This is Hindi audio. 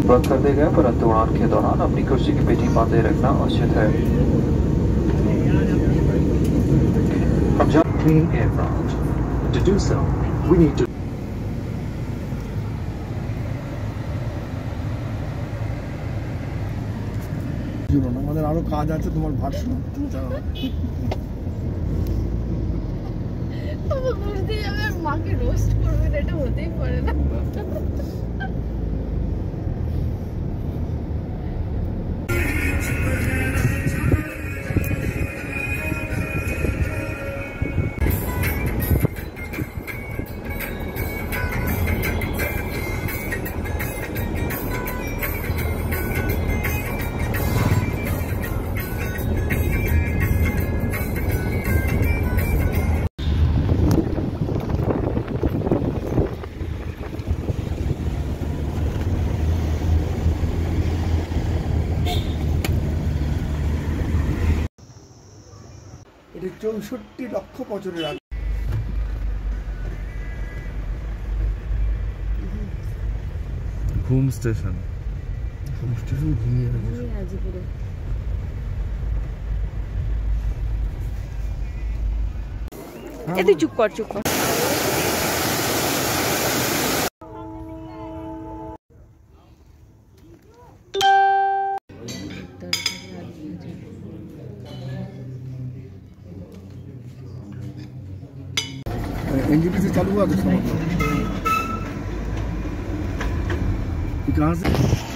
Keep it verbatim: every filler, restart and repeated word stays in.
बंद कर दिया गया, परंतु उड़ान के दौरान अपनी कुर्सी की पेटी बांधे रखना उचित है। Clean aircraft. To do so, we need to আমাদের আরো কাজ আছে, তোমার ভাষ্য মাকে রোস্ট করবেন, এটা হতেই পারে না। এটা চৌষট্টি লক্ষ বছরের আগে। ঘুম স্টেশন ঘুম স্টেশন ঘুমিয়ে আছে পুরো। এ তুই চুপ কর, চুপ কর। एनजीपीसी चालू हुआ तो कहाँ से